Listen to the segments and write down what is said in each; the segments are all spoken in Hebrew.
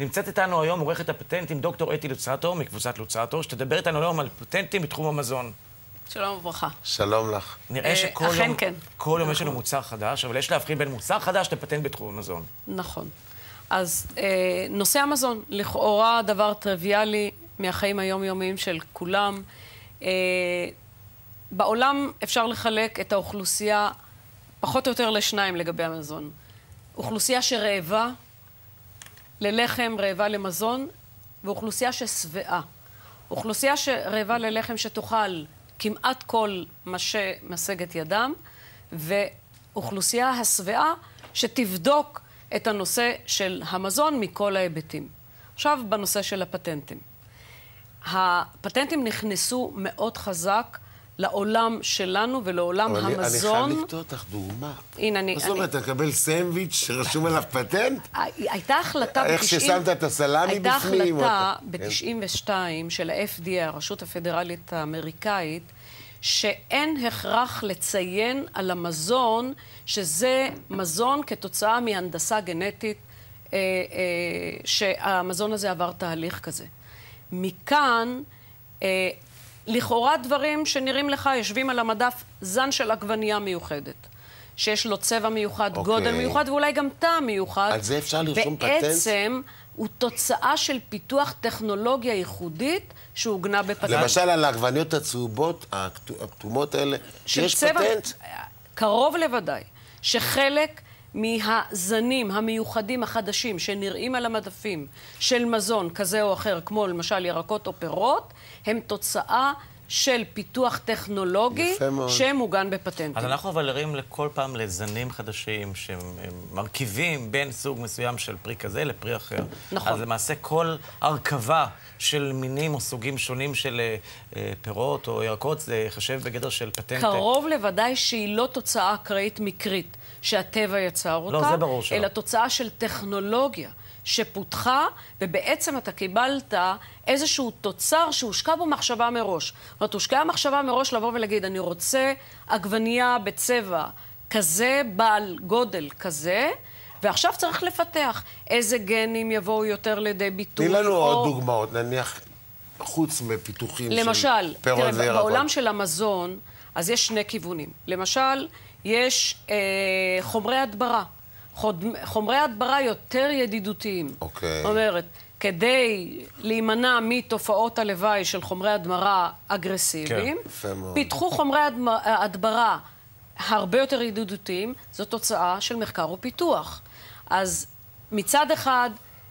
נמצאת איתנו היום עורכת הפטנטים דוקטור אתי לוצאטו, מקבוצת לוצאטו, שתדבר איתנו היום על פטנטים בתחום המזון. שלום וברכה. שלום לך. נראה שכל יום, כן. כל יום יש לנו מוצר חדש, אבל יש להבחין בין מוצר חדש לפטנט בתחום המזון. נכון. אז נושא המזון, לכאורה דבר טריוויאלי מהחיים היומיומיים של כולם. בעולם אפשר לחלק את האוכלוסייה פחות או יותר לשניים לגבי המזון. אוכלוסייה שרעבה ללחם, רעבה למזון, ואוכלוסייה ששבעה. אוכלוסייה שרעבה ללחם שתאכל כמעט כל מה שמשג את ידם, ואוכלוסייה השבעה שתבדוק את הנושא של המזון מכל ההיבטים. עכשיו בנושא של הפטנטים. הפטנטים נכנסו מאוד חזק לעולם שלנו ולעולם המזון. אני חייב לקטוע אותך דוגמה. הנה, אני... מה זאת אומרת, אתה מקבל סנדוויץ' שרשום עליו פטנט? הייתה החלטה איך ששמת את הסלמי בפנים? הייתה החלטה ב-92 של ה-FDA, הרשות הפדרלית האמריקאית, שאין הכרח לציין על המזון שזה מזון כתוצאה מהנדסה גנטית, שהמזון הזה עבר תהליך כזה. מכאן, לכאורה דברים שנראים לך יושבים על המדף, זן של עגבנייה מיוחדת, שיש לו צבע מיוחד, גודל מיוחד ואולי גם טעם מיוחד. על זה אפשר לרשום פטנט? בעצם הוא תוצאה של פיתוח טכנולוגיה ייחודית שהוגנה בפטנט. למשל על העגבניות הצהובות, הכתומות האלה, יש פטנט? קרוב לוודאי שחלק מהזנים המיוחדים החדשים שנראים על המדפים של מזון כזה או אחר, כמו למשל ירקות או פירות, הם תוצאה של פיתוח טכנולוגי שמוגן בפטנטים. אז אנחנו אבל ערים לכל פעם לזנים חדשים שמרכיבים בין סוג מסוים של פרי כזה לפרי אחר. נכון. אז למעשה כל הרכבה של מינים או סוגים שונים של פירות או ירקות זה חשב בגדר של פטנט. קרוב לוודאי שהיא לא תוצאה אקראית מקרית שהטבע יצר אותה, לא, זה ברור שלא. אלא תוצאה של טכנולוגיה שפותחה, ובעצם אתה קיבלת איזשהו תוצר שהושקע בו מחשבה מראש. זאת אומרת, הושקעה מחשבה מראש לבוא ולהגיד, אני רוצה עגבנייה בצבע כזה, בעל גודל כזה, ועכשיו צריך לפתח איזה גנים יבואו יותר לידי ביטוי. תני לנו עוד דוגמאות, נניח, חוץ מפיתוחים של פירות וירקות. תראה, בעולם של המזון, אז יש שני כיוונים. למשל, יש חומרי הדברה. חומרי הדברה יותר ידידותיים. אוקיי. זאת אומרת, כדי להימנע מתופעות הלוואי של חומרי הדברה אגרסיביים, פיתחו חומרי הדברה הרבה יותר ידידותיים, זו תוצאה של מחקר ופיתוח. אז מצד אחד,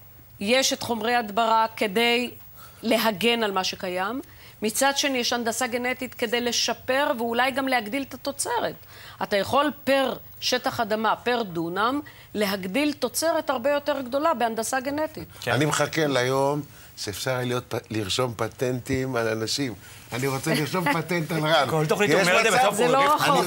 יש את חומרי הדברה כדי להגן על מה שקיים, מצד שני יש הנדסה גנטית כדי לשפר ואולי גם להגדיל את התוצרת. אתה יכול פר שטח אדמה, פר דונם, להגדיל תוצרת הרבה יותר גדולה בהנדסה גנטית. אני מחכה ליום שאפשר לרשום פטנטים על אנשים. אני רוצה לרשום פטנט על רן. כל תוכנית אומרת, בסוף זה לא רחוק.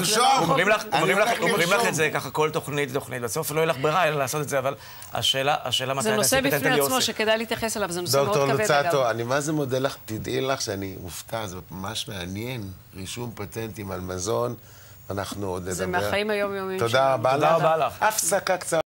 אומרים לך את זה ככה, כל תוכנית, בסוף לא יהיה לך ברירה אלא לעשות את זה, אבל השאלה מתי זה נושא בפני עצמו שכדאי להתייחס אליו, זה נושא מאוד כבד. דוקטור לוצאטו, אני מה זה מודה לך, תדעי לך שאני מופתע, זה ממש מעניין, רישום פטנטים על מזון, אנחנו עוד נדבר. זה מהחיים היומיומיים. תודה רבה לך. תודה רבה לך. הפסקה קצרה.